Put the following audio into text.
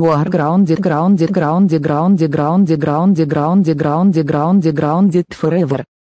You are grounded grounded grounded grounded grounded grounded grounded grounded grounded grounded forever.